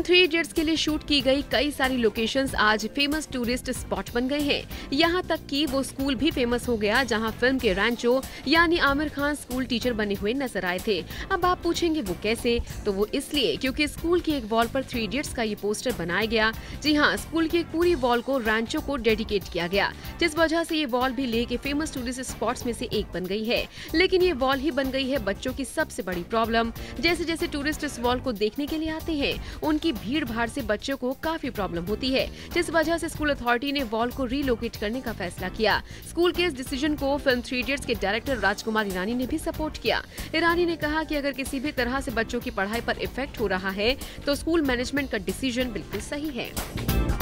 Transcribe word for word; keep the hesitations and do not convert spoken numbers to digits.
Film three idiots के लिए shoot की गई कई सारी लोकेशंस आज फेमस टूरिस्ट स्पॉट बन गए हैं। यहाँ तक कि वो स्कूल भी फेमस हो गया जहाँ फिल्म के रैंचो यानी आमिर खान स्कूल टीचर बने हुए नजर आए थे। अब आप पूछेंगे वो कैसे, तो वो इसलिए क्योंकि स्कूल की एक वॉल पर थ्री इडियट्स का ये पोस्टर बनाया गया। जी हाँ, स्कूल की एक पूरी वॉल को रैंचो को डेडिकेट किया गया, जिस वजह से ये वॉल भी लेह के फेमस टूरिस्ट स्पॉट्स में से एक बन गई है। लेकिन ये वॉल ही बन गई है बच्चों की सबसे बड़ी प्रॉब्लम। जैसे जैसे टूरिस्ट इस वॉल को देखने के लिए आते हैं, उनकी भीड़ भाड़ से बच्चों को काफी प्रॉब्लम होती है, जिस वजह से स्कूल अथॉरिटी ने वॉल को रीलोकेट करने का फैसला किया। स्कूल के इस डिसीजन को फिल्म थ्री इडियट्स के डायरेक्टर राजकुमार ईरानी ने भी सपोर्ट किया। ईरानी ने कहा कि अगर किसी भी तरह से बच्चों की पढ़ाई पर इफेक्ट हो रहा है तो स्कूल मैनेजमेंट का डिसीजन बिल्कुल सही है।